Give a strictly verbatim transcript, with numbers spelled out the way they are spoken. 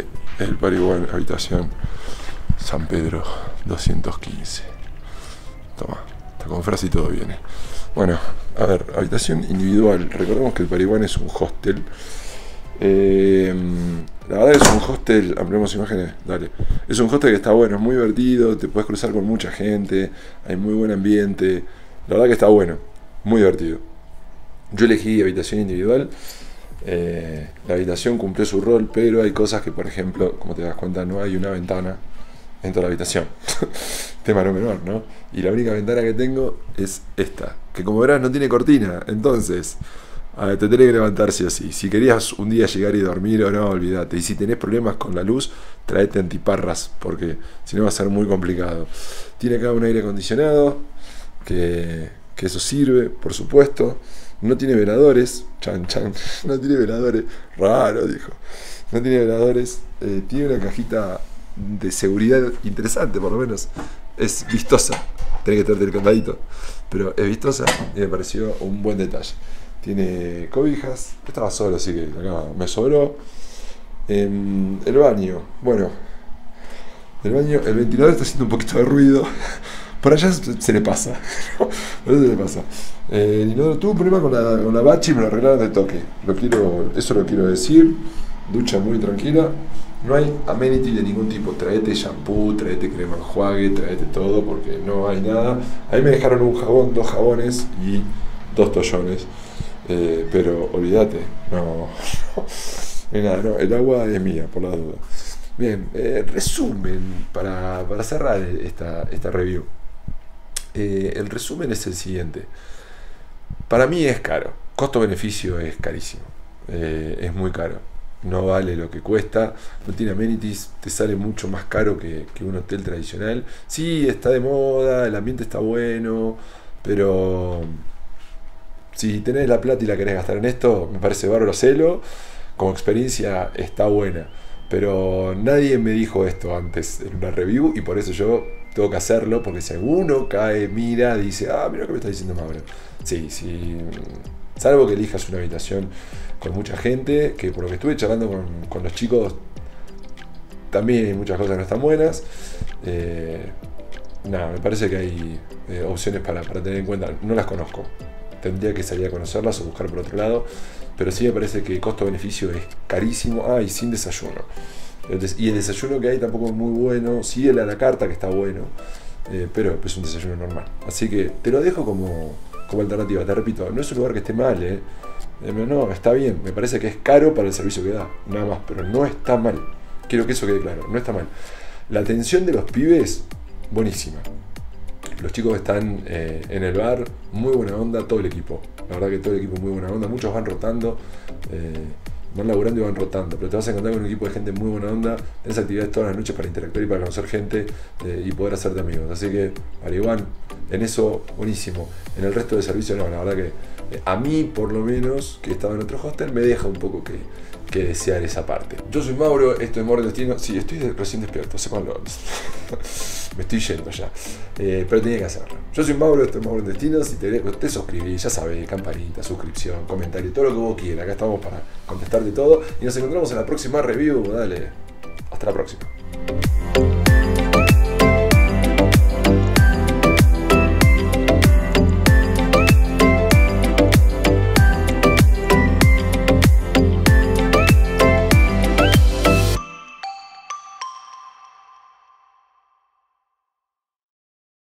el Parihuán, habitación San Pedro doscientos quince. Toma, está con frase y todo viene. Bueno, a ver, habitación individual. Recordemos que el Parihuán es un hostel. Eh, la verdad es un hostel, ampliamos imágenes, dale. Es un hostel que está bueno, es muy divertido, te puedes cruzar con mucha gente, hay muy buen ambiente. La verdad que está bueno, muy divertido. Yo elegí habitación individual. Eh, la habitación cumplió su rol, pero hay cosas que, por ejemplo, como te das cuenta, no hay una ventana en toda la habitación. Tema no menor, ¿no? Y la única ventana que tengo es esta, que como verás no tiene cortina. Entonces, a ver, te tenés que levantar sí o sí. Si querías un día llegar y dormir o no, olvídate. Y si tenés problemas con la luz, traete antiparras, porque si no va a ser muy complicado. Tiene acá un aire acondicionado, que, que eso sirve, por supuesto. No tiene veladores, chan chan, no tiene veladores, raro dijo, no tiene veladores, eh, tiene una cajita de seguridad interesante, por lo menos, es vistosa, tenés que traerte el candadito, pero es vistosa y me pareció un buen detalle. Tiene cobijas, estaba solo, así que acá me sobró. Eh, el baño, bueno, el baño, el ventilador está haciendo un poquito de ruido. Por allá se le pasa. Por allá se le pasa. Eh, no, tuve un problema con la, con la bachi y me lo arreglaron de toque. Lo quiero, eso lo quiero decir. Ducha muy tranquila. No hay amenity de ningún tipo. Traete shampoo, traete crema enjuague, traete todo porque no hay nada. Ahí me dejaron un jabón, dos jabones y dos toallones. Eh, pero olvídate. No. No, nada, no. El agua es mía, por la duda. Bien, eh, resumen para, para cerrar esta, esta review. Eh, el resumen es el siguiente. Para mí es caro. Costo-beneficio es carísimo. Eh, es muy caro. No vale lo que cuesta. No tiene amenities. Te sale mucho más caro que, que un hotel tradicional. Sí, está de moda. El ambiente está bueno. Pero si tenés la plata y la querés gastar en esto, me parece bárbaro, celo. Como experiencia está buena. Pero nadie me dijo esto antes en una review y por eso yo tengo que hacerlo, porque si alguno cae, mira, dice, ah, mira lo que me está diciendo Mauro. Sí, sí, salvo que elijas una habitación con mucha gente, que por lo que estuve charlando con, con los chicos, también hay muchas cosas que no están buenas. Eh, nada, me parece que hay eh, opciones para, para tener en cuenta, no las conozco. Tendría que salir a conocerlas o buscar por otro lado, pero sí me parece que el costo-beneficio es carísimo. Ah, y sin desayuno. Y el desayuno que hay tampoco es muy bueno. Sí, el a la carta que está bueno, eh, pero es un desayuno normal. Así que te lo dejo como, como alternativa. Te repito, no es un lugar que esté mal, eh. Eh, no, está bien. Me parece que es caro para el servicio que da, nada más, pero no está mal. Quiero que eso quede claro, no está mal. La atención de los pibes, buenísima. Los chicos están eh, en el bar, muy buena onda, todo el equipo. La verdad que todo el equipo muy buena onda. Muchos van rotando, eh, van laburando y van rotando. Pero te vas a encontrar con un equipo de gente muy buena onda. Tienes actividades todas las noches para interactuar y para conocer gente eh, y poder hacerte amigos. Así que, Parihuán, en eso, buenísimo. En el resto de servicios, no, la verdad que eh, a mí, por lo menos, que he estado en otro hostel, me deja un poco que, que desear esa parte. Yo soy Mauro, esto es Morro Destino. Sí, estoy de, recién despierto, sé cuándo. Me estoy yendo ya, eh, pero tenía que hacerlo. Yo soy Mauro, esto es Mauro Destino. Si te, te suscribís, ya sabés, campanita, suscripción, comentario, todo lo que vos quieras. Acá estamos para contestarte todo. Y nos encontramos en la próxima review. Dale, hasta la próxima.